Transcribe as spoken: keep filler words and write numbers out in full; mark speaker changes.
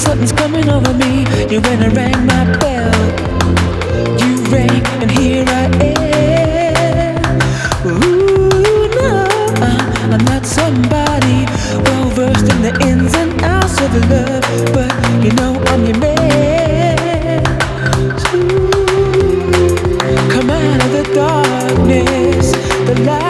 Speaker 1: something's coming over me. You went and rang my bell. You rang and here I am. Ooh, no, uh, I'm not somebody well versed in the ins and outs of love, but you know I'm your man. Ooh, come out of the darkness, the light.